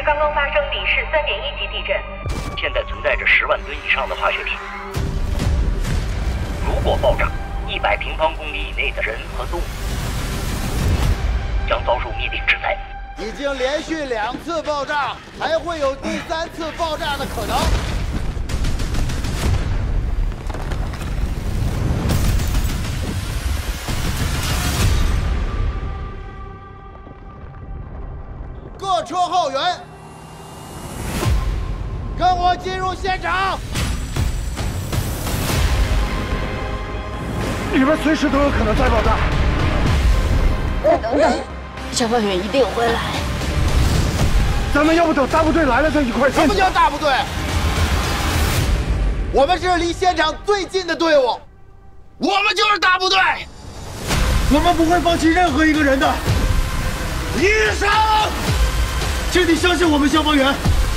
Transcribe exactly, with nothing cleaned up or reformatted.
市刚刚发生里氏三点一级地震， 现在存在着十万吨以上的化学品。如果爆炸，一百平方公里以内的人和动物将遭受灭顶之灾。 已经连续两次爆炸，还会有第三次爆炸的可能。 各车后援，跟我进入现场。 里边随时都有可能再爆炸。 再等等，消防员一定会来。 咱们要不等大部队来了再一块进。 什么叫大部队？我们是离现场最近的队伍，我们就是大部队。 我们不会放弃任何一个人的。医生。 请你相信我们消防员，